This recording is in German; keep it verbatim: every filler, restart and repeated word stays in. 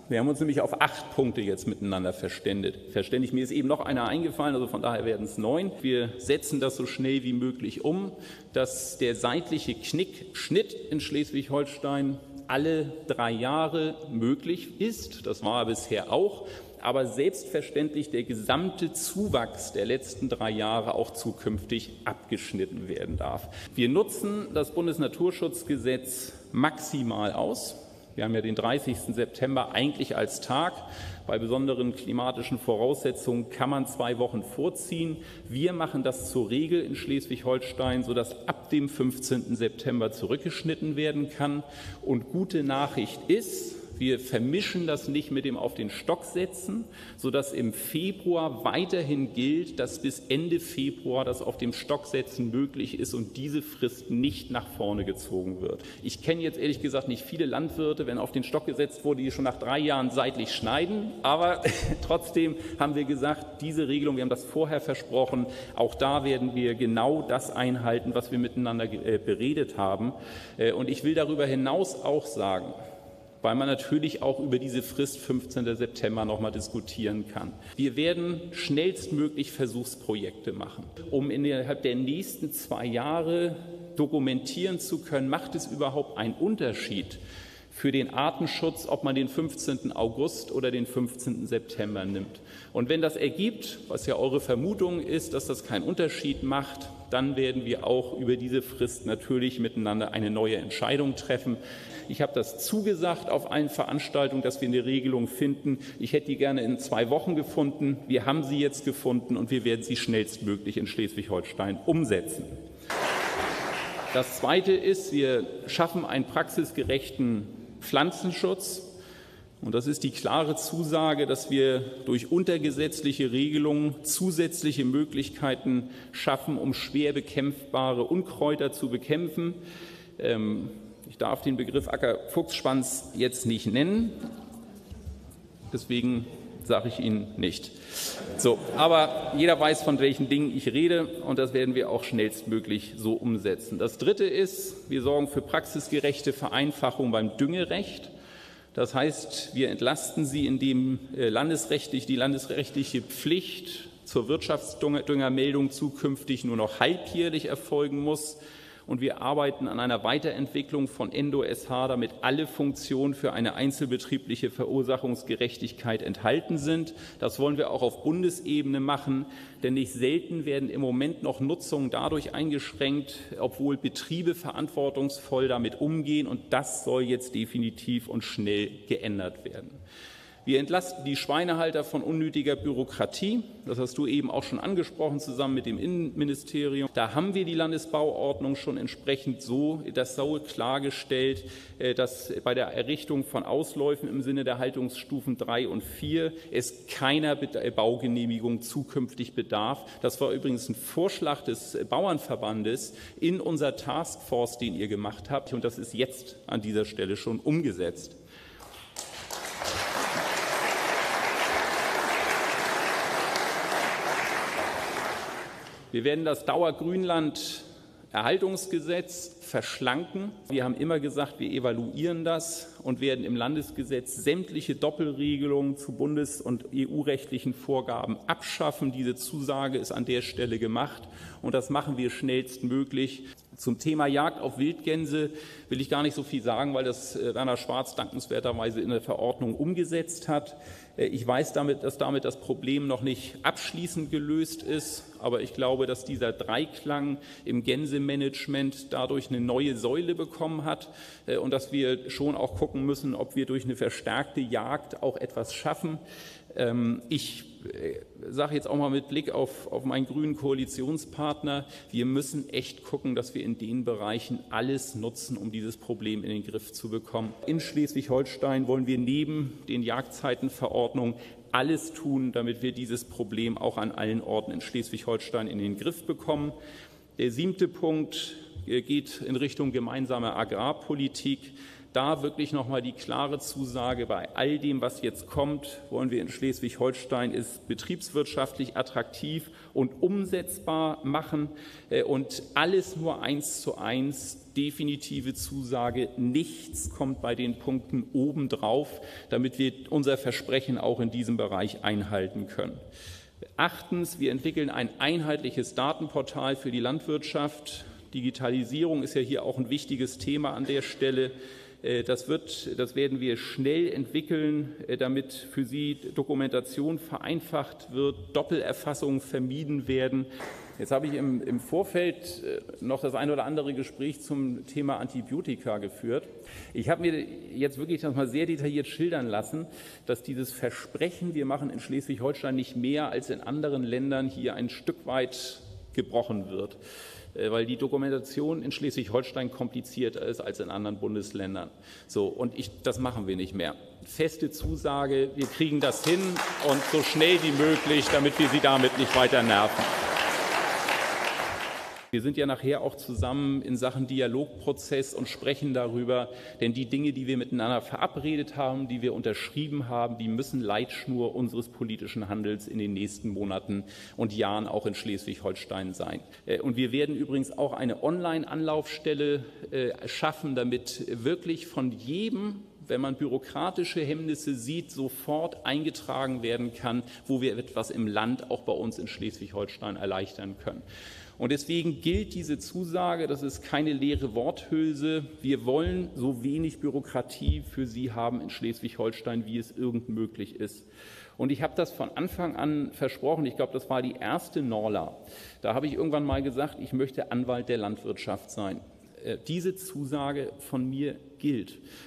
Wir haben uns nämlich auf acht Punkte jetzt miteinander verständigt. Verständigt. Mir ist eben noch einer eingefallen, also von daher werden es neun. Wir setzen das so schnell wie möglich um, dass der seitliche Knickschnitt in Schleswig-Holstein alle drei Jahre möglich ist. Das war bisher auch. Aber selbstverständlich der gesamte Zuwachs der letzten drei Jahre auch zukünftig abgeschnitten werden darf. Wir nutzen das Bundesnaturschutzgesetz maximal aus. Wir haben ja den dreißigsten September eigentlich als Tag. Bei besonderen klimatischen Voraussetzungen kann man zwei Wochen vorziehen. Wir machen das zur Regel in Schleswig-Holstein, sodass ab dem fünfzehnten September zurückgeschnitten werden kann. Und gute Nachricht ist, wir vermischen das nicht mit dem auf den Stock setzen, sodass im Februar weiterhin gilt, dass bis Ende Februar das auf dem Stock setzen möglich ist und diese Frist nicht nach vorne gezogen wird. Ich kenne jetzt ehrlich gesagt nicht viele Landwirte, wenn auf den Stock gesetzt wurde, die schon nach drei Jahren seitlich schneiden. Aber trotzdem haben wir gesagt, diese Regelung, wir haben das vorher versprochen, auch da werden wir genau das einhalten, was wir miteinander beredet haben. Und ich will darüber hinaus auch sagen, weil man natürlich auch über diese Frist fünfzehnten September noch mal diskutieren kann. Wir werden schnellstmöglich Versuchsprojekte machen, um innerhalb der nächsten zwei Jahre dokumentieren zu können, macht es überhaupt einen Unterschied für den Artenschutz, ob man den fünfzehnten August oder den fünfzehnten September nimmt. Und wenn das ergibt, was ja eure Vermutung ist, dass das keinen Unterschied macht, dann werden wir auch über diese Frist natürlich miteinander eine neue Entscheidung treffen. Ich habe das zugesagt auf allen Veranstaltungen, dass wir eine Regelung finden. Ich hätte die gerne in zwei Wochen gefunden. Wir haben sie jetzt gefunden und wir werden sie schnellstmöglich in Schleswig-Holstein umsetzen. Das Zweite ist, wir schaffen einen praxisgerechten Pflanzenschutz. Und das ist die klare Zusage, dass wir durch untergesetzliche Regelungen zusätzliche Möglichkeiten schaffen, um schwer bekämpfbare Unkräuter zu bekämpfen. Ähm, ich darf den Begriff Ackerfuchsschwanz jetzt nicht nennen, deswegen sage ich ihn nicht. So, aber jeder weiß, von welchen Dingen ich rede, und das werden wir auch schnellstmöglich so umsetzen. Das Dritte ist, wir sorgen für praxisgerechte Vereinfachung beim Düngerecht. Das heißt, wir entlasten Sie, indem landesrechtlich die landesrechtliche Pflicht zur Wirtschaftsdüngermeldung zukünftig nur noch halbjährlich erfolgen muss. Und wir arbeiten an einer Weiterentwicklung von Endo-S H, damit alle Funktionen für eine einzelbetriebliche Verursachungsgerechtigkeit enthalten sind. Das wollen wir auch auf Bundesebene machen, denn nicht selten werden im Moment noch Nutzungen dadurch eingeschränkt, obwohl Betriebe verantwortungsvoll damit umgehen. Und das soll jetzt definitiv und schnell geändert werden. Wir entlasten die Schweinehalter von unnötiger Bürokratie. Das hast du eben auch schon angesprochen, zusammen mit dem Innenministerium. Da haben wir die Landesbauordnung schon entsprechend so, das so klargestellt, dass bei der Errichtung von Ausläufen im Sinne der Haltungsstufen drei und vier es keiner Baugenehmigung zukünftig bedarf. Das war übrigens ein Vorschlag des Bauernverbandes in unserer Taskforce, den ihr gemacht habt. Und das ist jetzt an dieser Stelle schon umgesetzt. Wir werden das Dauergrünland-Erhaltungsgesetz verschlanken. Wir haben immer gesagt, wir evaluieren das und werden im Landesgesetz sämtliche Doppelregelungen zu bundes- und E U-rechtlichen Vorgaben abschaffen. Diese Zusage ist an der Stelle gemacht und das machen wir schnellstmöglich. Zum Thema Jagd auf Wildgänse will ich gar nicht so viel sagen, weil das Werner Schwarz dankenswerterweise in der Verordnung umgesetzt hat. Ich weiß damit, dass damit das Problem noch nicht abschließend gelöst ist, aber ich glaube, dass dieser Dreiklang im Gänsemanagement dadurch eine neue Säule bekommen hat und dass wir schon auch gucken müssen, ob wir durch eine verstärkte Jagd auch etwas schaffen. Ich sage jetzt auch mal mit Blick auf, auf meinen grünen Koalitionspartner, wir müssen echt gucken, dass wir in den Bereichen alles nutzen, um dieses Problem in den Griff zu bekommen. In Schleswig-Holstein wollen wir neben den Jagdzeitenverordnungen alles tun, damit wir dieses Problem auch an allen Orten in Schleswig-Holstein in den Griff bekommen. Der siebte Punkt geht in Richtung gemeinsame Agrarpolitik. da wirklich nochmal die klare Zusage, bei all dem, was jetzt kommt, wollen wir in Schleswig-Holstein es betriebswirtschaftlich attraktiv und umsetzbar machen und alles nur eins zu eins, definitive Zusage, nichts kommt bei den Punkten obendrauf, damit wir unser Versprechen auch in diesem Bereich einhalten können. Achtens, wir entwickeln ein einheitliches Datenportal für die Landwirtschaft. Digitalisierung ist ja hier auch ein wichtiges Thema an der Stelle. Das, wird, das werden wir schnell entwickeln, damit für Sie Dokumentation vereinfacht wird, Doppelerfassungen vermieden werden. Jetzt habe ich im, im Vorfeld noch das ein oder andere Gespräch zum Thema Antibiotika geführt. Ich habe mir jetzt wirklich das mal sehr detailliert schildern lassen, dass dieses Versprechen, wir machen in Schleswig-Holstein nicht mehr als in anderen Ländern, hier ein Stück weit gebrochen wird, weil die Dokumentation in Schleswig-Holstein komplizierter ist als in anderen Bundesländern. So, und ich, das machen wir nicht mehr. Feste Zusage, wir kriegen das hin und so schnell wie möglich, damit wir Sie damit nicht weiter nerven. Wir sind ja nachher auch zusammen in Sachen Dialogprozess und sprechen darüber, denn die Dinge, die wir miteinander verabredet haben, die wir unterschrieben haben, die müssen Leitschnur unseres politischen Handels in den nächsten Monaten und Jahren auch in Schleswig-Holstein sein. Und wir werden übrigens auch eine Online-Anlaufstelle schaffen, damit wirklich von jedem, wenn man bürokratische Hemmnisse sieht, sofort eingetragen werden kann, wo wir etwas im Land auch bei uns in Schleswig-Holstein erleichtern können. Und deswegen gilt diese Zusage, das ist keine leere Worthülse. Wir wollen so wenig Bürokratie für Sie haben in Schleswig-Holstein, wie es irgend möglich ist. Und ich habe das von Anfang an versprochen, ich glaube, das war die erste Norla. Da habe ich irgendwann mal gesagt, ich möchte Anwalt der Landwirtschaft sein. Diese Zusage von mir gilt.